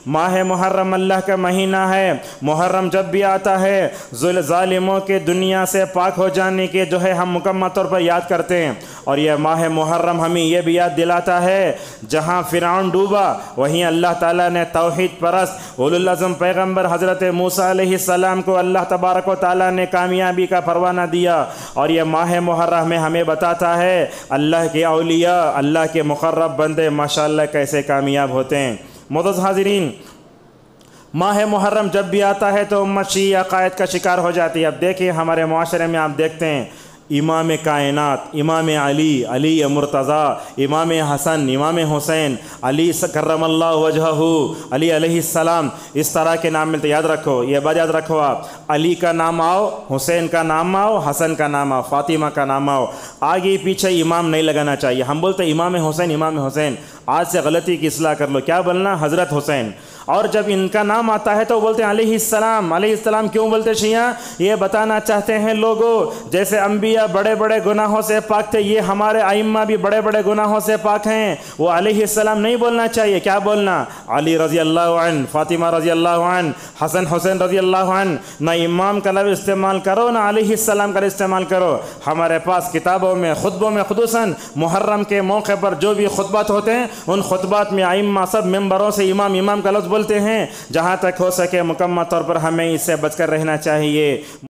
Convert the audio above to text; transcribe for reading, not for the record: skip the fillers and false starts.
ماہ محرم اللہ کا مہینہ ہے۔ محرم جب بھی آتا ہے ظالموں کے دنیا سے پاک ہو جانے کے جو ہے ہم مکمل طور پر یاد کرتے ہیں، اور یہ ماہ محرم ہمیں یہ بھی یاد دلاتا ہے جہاں فرعون ڈوبا وہیں اللہ تعالیٰ نے توحید پرست اولو العزم پیغمبر حضرت موسیٰ علیہ السلام کو اللہ تبارک و تعالیٰ نے کامیابی کا پروانہ دیا، اور یہ ماہ محرم میں ہمیں بتاتا ہے اللہ کے اولیاء، اللہ کے مقرب بندے ماشاءاللہ کیسے کامیاب ہوتے ہیں۔ معزز حاضرین، ماہ محرم جب بھی آتا ہے تو امت شیعہ عقائد کا شکار ہو جاتی ہے۔ اب دیکھیں ہمارے معاشرے میں آپ دیکھتے ہیں امام کائنات، امام علی، علی مرتضیٰ، امام حسن، امام حسین، علی کرم اللہ وجہہ، علی علیہ السلام، اس طرح کے نام ملتے۔ یاد رکھو، یہ بات یاد رکھو آپ، علی کا نام آؤ، حسین کا نام آؤ، حسن کا نام آؤ، فاطمہ کا نام آؤ، آگے پیچھے امام نہیں لگانا چاہیے۔ ہم بولتے امام حسین، امام حسین، آج سے غلطی کی اصلاح کر لو، کیا بولنا؟ حضرت حسین۔ اور جب ان کا نام آتا ہے تو بولتے ہیں علیہ السلام۔ علیہ السلام کیوں بولتے شیعہ؟ یہ بتانا چاہتے ہیں لوگوں جیسے انبیاء بڑے بڑے گناہوں سے پاک تھے، یہ ہمارے ائمہ بھی بڑے بڑے گناہوں سے پاک ہیں، وہ علیہ السلام نہیں بولنا چاہیے، کیا بولنا؟ علی رضی اللہ عنہ، فاطمہ رضی اللہ عنہ، حسن حسین رضی اللہ عنہ۔ نہ امام کا لفظ استعمال کرو نہ علیہ السلام کا استعمال کرو۔ ہمارے پاس کتابوں میں، خطبوں میں، خصوصاً محرم کے موقع پر جو بھی خطبات ہوتے ہیں ان خطبات میں ائمہ سب ممبروں سے امام امام کا لفظ بولتے ہیں۔ جہاں تک ہو سکے مکمل طور پر ہمیں اس سے بچ کر رہنا چاہیے۔